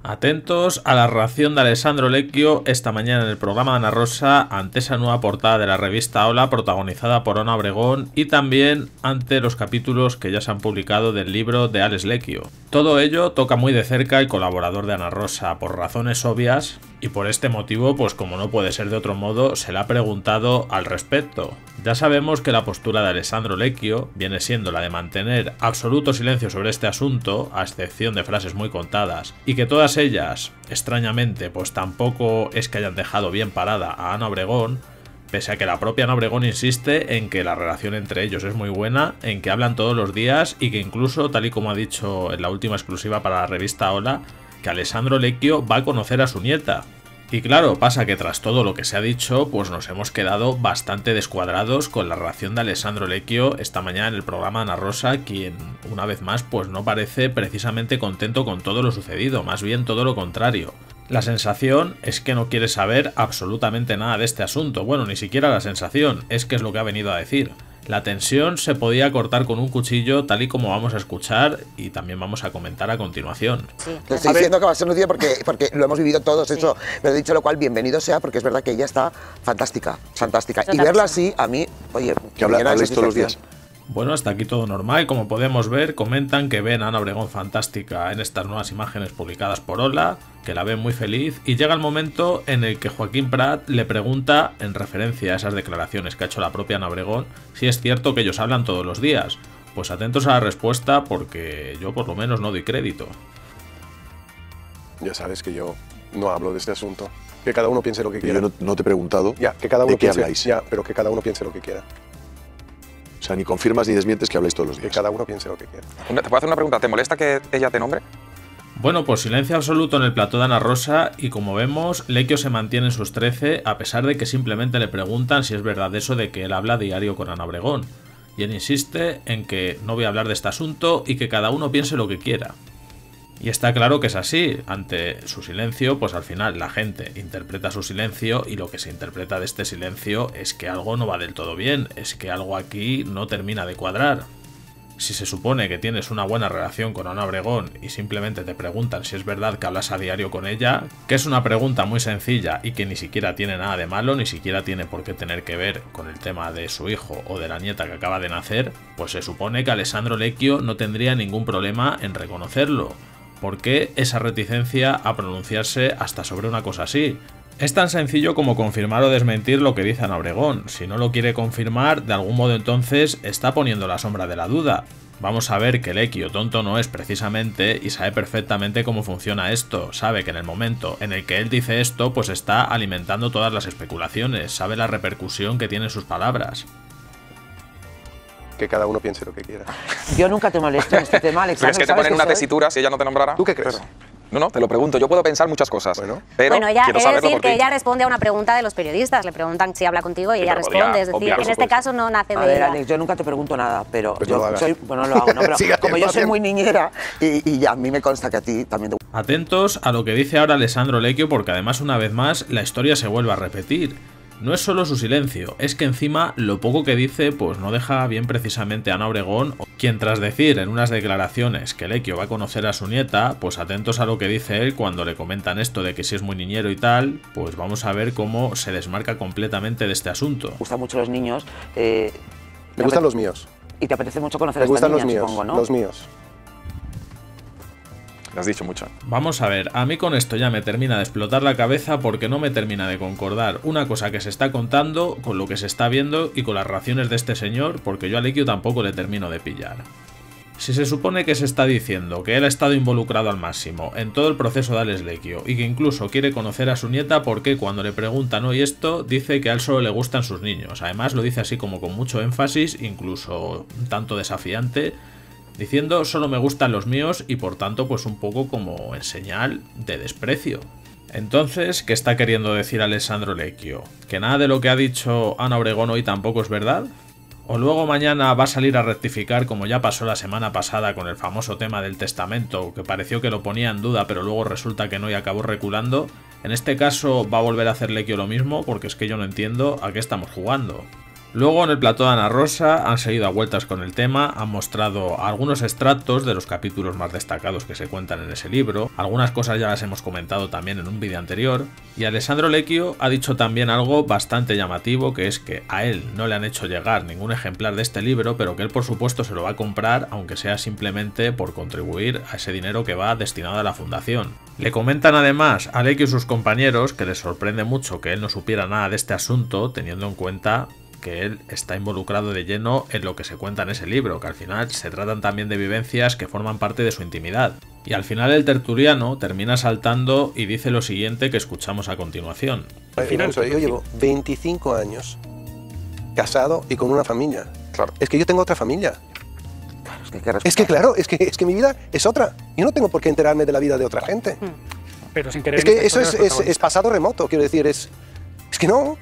Atentos a la reacción de Alessandro Lecchio esta mañana en el programa de Ana Rosa ante esa nueva portada de la revista Hola protagonizada por Ana Obregón y también ante los capítulos que ya se han publicado del libro de Alex Lecchio. Todo ello toca muy de cerca el colaborador de Ana Rosa por razones obvias y por este motivo, pues como no puede ser de otro modo, se le ha preguntado al respecto. Ya sabemos que la postura de Alessandro Lecchio viene siendo la de mantener absoluto silencio sobre este asunto, a excepción de frases muy contadas, y que todas ellas, extrañamente, pues tampoco es que hayan dejado bien parada a Ana Obregón, pese a que la propia Ana Obregón insiste en que la relación entre ellos es muy buena, en que hablan todos los días y que incluso, tal y como ha dicho en la última exclusiva para la revista Hola, que Alessandro Lecchio va a conocer a su nieta. Y claro, pasa que tras todo lo que se ha dicho, pues nos hemos quedado bastante descuadrados con la reacción de Alessandro Lecchio esta mañana en el programa Ana Rosa, quien, una vez más, pues no parece precisamente contento con todo lo sucedido, más bien todo lo contrario. La sensación es que no quiere saber absolutamente nada de este asunto, bueno, ni siquiera la sensación, es que es lo que ha venido a decir. La tensión se podía cortar con un cuchillo, tal y como vamos a escuchar y también vamos a comentar a continuación. Sí, te estoy diciendo que va a ser un día porque lo hemos vivido todos, sí. Eso, pero dicho lo cual, bienvenido sea, porque es verdad que ella está fantástica, fantástica. Y verla así, a mí, oye, que habláis todos los días. Bueno, hasta aquí todo normal. Como podemos ver, comentan que ven a Ana Obregón fantástica en estas nuevas imágenes publicadas por Hola, que la ven muy feliz, y llega el momento en el que Joaquín Prat le pregunta, en referencia a esas declaraciones que ha hecho la propia Ana Obregón, si es cierto que ellos hablan todos los días. Pues atentos a la respuesta porque yo por lo menos no doy crédito. Ya sabes que yo no hablo de este asunto. Que cada uno piense lo que quiera. Yo no te he preguntado ya, que cada uno de qué piense, habláis. Ya, pero que cada uno piense lo que quiera. O sea, ni confirmas ni desmientes que habláis todos los días. Que cada uno piense lo que quiera. ¿Te puedo hacer una pregunta? ¿Te molesta que ella te nombre? Bueno, pues silencio absoluto en el plató de Ana Rosa y como vemos, Lecchio se mantiene en sus 13 a pesar de que simplemente le preguntan si es verdad eso de que él habla diario con Ana Obregón. Y él insiste en que no voy a hablar de este asunto y que cada uno piense lo que quiera. Y está claro que es así, ante su silencio, pues al final la gente interpreta su silencio y lo que se interpreta de este silencio es que algo no va del todo bien, es que algo aquí no termina de cuadrar. Si se supone que tienes una buena relación con Ana Obregón y simplemente te preguntan si es verdad que hablas a diario con ella, que es una pregunta muy sencilla y que ni siquiera tiene nada de malo, ni siquiera tiene por qué tener que ver con el tema de su hijo o de la nieta que acaba de nacer, pues se supone que Alessandro Lecchio no tendría ningún problema en reconocerlo. ¿Por qué esa reticencia a pronunciarse hasta sobre una cosa así? Es tan sencillo como confirmar o desmentir lo que dice Ana Obregón. Si no lo quiere confirmar, de algún modo entonces está poniendo la sombra de la duda. Vamos a ver que Lecchio tonto no es precisamente y sabe perfectamente cómo funciona esto. Sabe que en el momento en el que él dice esto, pues está alimentando todas las especulaciones. Sabe la repercusión que tienen sus palabras. Que cada uno piense lo que quiera. Yo nunca te molesto en este tema, Alexandro. ¿Crees que te ponen una tesitura si ella no te nombrara? ¿Tú qué crees? No, te lo pregunto. Yo puedo pensar muchas cosas. Pero ella, quiero es saberlo decir, por ti. que ella responde a una pregunta de los periodistas. Le preguntan si habla contigo y ella pero responde. podría Es decir, obviarlo, en este pues. caso no nace A de ver, ella. Alex, yo nunca te pregunto nada, pero Pues no yo lo hagas. soy... Bueno, no lo hago, ¿no? Pero Siga como yo soy haciendo. muy niñera y ya a mí me consta que a ti también te... Atentos a lo que dice ahora Alessandro Lecchio porque además una vez más la historia se vuelve a repetir. No es solo su silencio, es que encima lo poco que dice pues no deja bien precisamente a Ana Obregón, quien tras decir en unas declaraciones que Lecchio va a conocer a su nieta, pues atentos a lo que dice él cuando le comentan esto de que si es muy niñero y tal, pues vamos a ver cómo se desmarca completamente de este asunto. Me gustan mucho los niños. Me gustan los míos. Y te apetece mucho conocer Me a esta gustan los niña, míos. supongo, ¿no? Los míos. Lo has dicho mucho. Vamos a ver, a mí con esto ya me termina de explotar la cabeza porque no me termina de concordar una cosa que se está contando con lo que se está viendo y con las reacciones de este señor, porque yo a Lecchio tampoco le termino de pillar. Si se supone que se está diciendo que él ha estado involucrado al máximo en todo el proceso de Alex Lecchio y que incluso quiere conocer a su nieta, ¿por qué cuando le preguntan hoy esto dice que a él solo le gustan sus niños? Además lo dice así como con mucho énfasis, incluso un tanto desafiante, diciendo solo me gustan los míos y por tanto pues un poco como en señal de desprecio. Entonces, ¿qué está queriendo decir Alessandro Lecchio? ¿Que nada de lo que ha dicho Ana Obregón hoy tampoco es verdad? ¿O luego mañana va a salir a rectificar como ya pasó la semana pasada con el famoso tema del testamento, que pareció que lo ponía en duda pero luego resulta que no y acabó reculando? En este caso va a volver a hacer Lecchio lo mismo porque es que yo no entiendo a qué estamos jugando. Luego en el plató de Ana Rosa han seguido a vueltas con el tema, han mostrado algunos extractos de los capítulos más destacados que se cuentan en ese libro, algunas cosas ya las hemos comentado también en un vídeo anterior, y Alessandro Lecchio ha dicho también algo bastante llamativo, que es que a él no le han hecho llegar ningún ejemplar de este libro, pero que él por supuesto se lo va a comprar, aunque sea simplemente por contribuir a ese dinero que va destinado a la fundación. Le comentan además a Lecchio y sus compañeros que les sorprende mucho que él no supiera nada de este asunto, teniendo en cuenta que él está involucrado de lleno en lo que se cuenta en ese libro, que al final se tratan también de vivencias que forman parte de su intimidad. Y al final el tertuliano termina saltando y dice lo siguiente que escuchamos a continuación. Al final, yo llevo 25 años casado y con una familia. Claro. Es que yo tengo otra familia. Claro, Es que mi vida es otra. Yo no tengo por qué enterarme de la vida de otra gente. Pero sin querer. Es que eso es pasado remoto, quiero decir, es que no.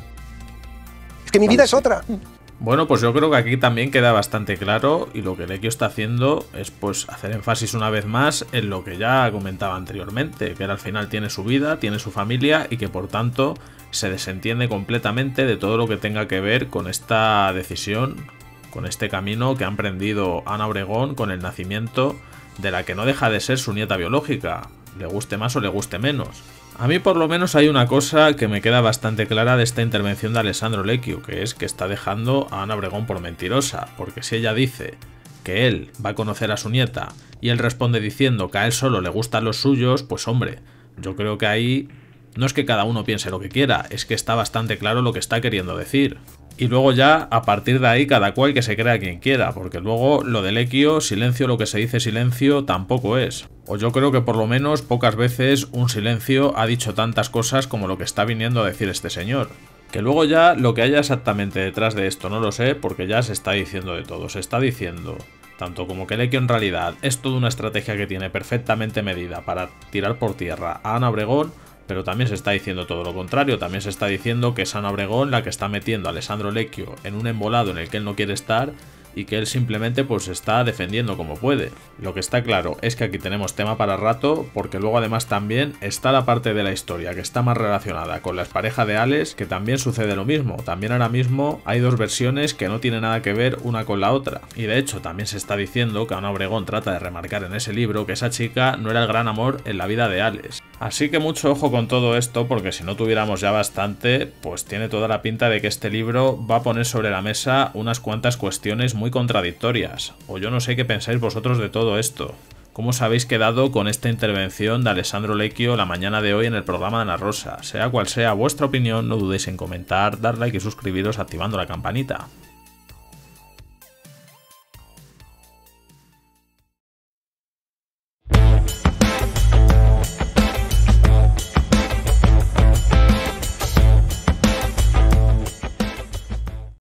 Es que mi vida es otra. Bueno, pues yo creo que aquí también queda bastante claro, y lo que Lecchio está haciendo es pues hacer énfasis una vez más en lo que ya comentaba anteriormente, que él al final tiene su vida, tiene su familia y que por tanto se desentiende completamente de todo lo que tenga que ver con esta decisión, con este camino que ha emprendido Ana Obregón con el nacimiento de la que no deja de ser su nieta biológica, le guste más o le guste menos. A mí por lo menos hay una cosa que me queda bastante clara de esta intervención de Alessandro Lecchio, que es que está dejando a Ana Obregón por mentirosa, porque si ella dice que él va a conocer a su nieta y él responde diciendo que a él solo le gustan los suyos, pues hombre, yo creo que ahí no es que cada uno piense lo que quiera, es que está bastante claro lo que está queriendo decir. Y luego ya, a partir de ahí, cada cual que se crea quien quiera, porque luego lo de Lecchio, silencio lo que se dice silencio, tampoco es. O yo creo que por lo menos pocas veces un silencio ha dicho tantas cosas como lo que está viniendo a decir este señor. Que luego ya lo que haya exactamente detrás de esto no lo sé, porque ya se está diciendo de todo, se está diciendo tanto como que Lecchio en realidad es toda una estrategia que tiene perfectamente medida para tirar por tierra a Ana Obregón, pero también se está diciendo todo lo contrario, también se está diciendo que es Ana Obregón la que está metiendo a Alessandro Lecchio en un embolado en el que él no quiere estar y que él simplemente pues se está defendiendo como puede. Lo que está claro es que aquí tenemos tema para rato, porque luego además también está la parte de la historia que está más relacionada con la expareja de Alex, que también sucede lo mismo. También ahora mismo hay dos versiones que no tienen nada que ver una con la otra. Y de hecho también se está diciendo que Ana Obregón trata de remarcar en ese libro que esa chica no era el gran amor en la vida de Alex. Así que mucho ojo con todo esto, porque si no tuviéramos ya bastante, pues tiene toda la pinta de que este libro va a poner sobre la mesa unas cuantas cuestiones muy contradictorias. O yo no sé qué pensáis vosotros de todo esto. ¿Cómo os habéis quedado con esta intervención de Alessandro Lecchio la mañana de hoy en el programa de Ana Rosa? Sea cual sea vuestra opinión, no dudéis en comentar, dar like y suscribiros activando la campanita.